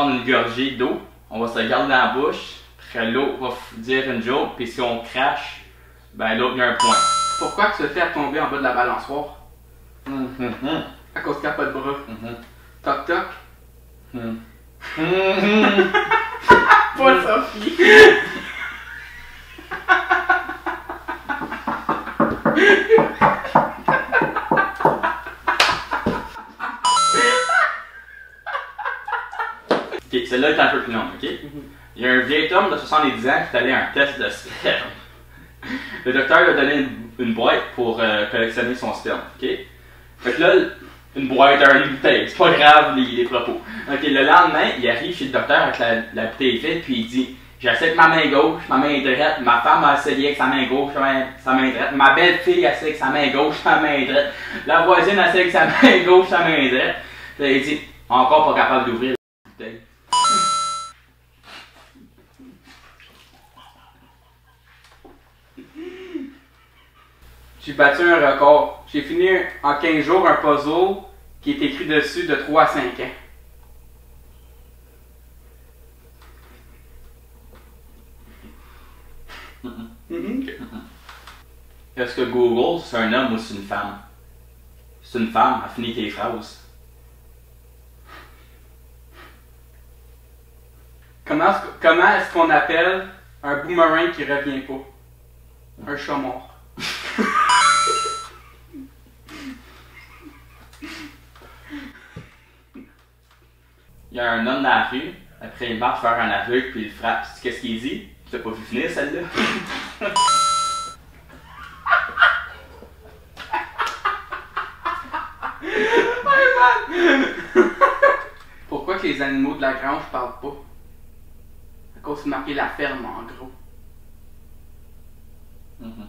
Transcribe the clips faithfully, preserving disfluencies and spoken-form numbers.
prendre une gorgée d'eau, on va se regarder dans la bouche, après l'autre va dire une joke, puis si on crache, ben l'autre il y a un point. Pourquoi tu te fais tomber en bas de la balançoire? Hum, hum, hum. À cause qu'il n'y a pas de bras. Hum, Toc toc. hum. Hum, hum. Pas Sophie. Ok, celle-là est un peu plus longue, ok? Il y a un vieil homme de soixante-dix ans qui est allé à un test de sperme. Le docteur lui a donné une, une boîte pour euh, collectionner son sperme, ok? Fait que là, une boîte, un bouteille, c'est pas grave les, les propos. Ok, le lendemain, il arrive chez le docteur avec la, la bouteille vide, puis il dit: j'essaie avec ma main gauche, ma main droite, ma femme a essayé avec sa main gauche, sa main droite, ma belle-fille a essayé avec sa main gauche, sa main droite, la voisine a essayé avec sa main gauche, sa main droite. Puis là, il dit: encore pas capable d'ouvrir la bouteille. J'ai battu un record. J'ai fini en quinze jours un puzzle qui est écrit dessus de trois à cinq ans. Mm-hmm. Est-ce que Google, c'est un homme ou c'est une femme? C'est une femme, elle finit tes phrases. Comment est-ce, comment est-ce qu'on appelle un boomerang qui revient pas? Un chat mort. Il y a un homme dans la rue, après il marche vers un aveugle puis il le frappe. Qu'est-ce qu'il dit? Tu l'as pas vu finir celle-là? Pourquoi que les animaux de la grange parlent pas? À cause de marquer la ferme en gros. Mm-hmm.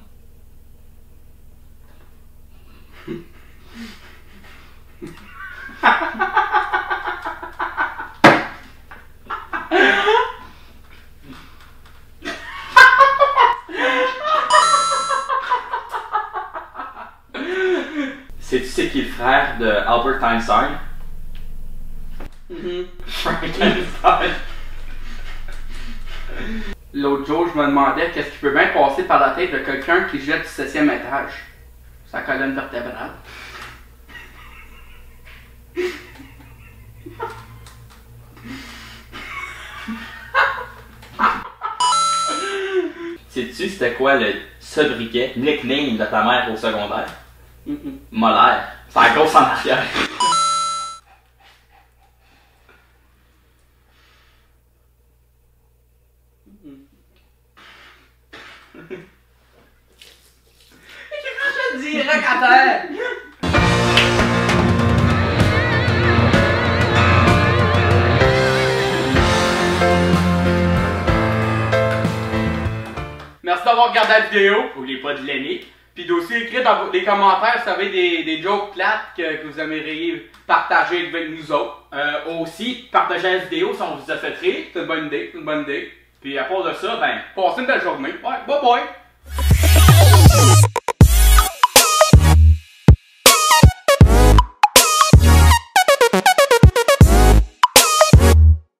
Sais-tu c'est qui le frère de Albert Einstein? Mm-hmm. Frankenstein. L'autre jour, je me demandais qu'est-ce qui peut bien passer par la tête de quelqu'un qui jette du septième étage. Sa colonne vertébrale. Sais-tu c'était quoi le sobriquet, nickname de ta mère au secondaire? Mm-mm. Molaire. C'est la grosse en arrière. Je dirais qu'à terre! Merci d'avoir regardé la vidéo. N'oubliez pas de l'aimer. Puis d'aussi écrire dans les commentaires si vous avez des, des jokes plates que, que vous aimeriez partager avec nous autres. Euh, aussi, partagez la vidéo si on vous a fait rire. C'est une bonne idée, c'est une bonne idée. Puis à part de ça, ben, Passez une belle journée. Ouais, bye bye!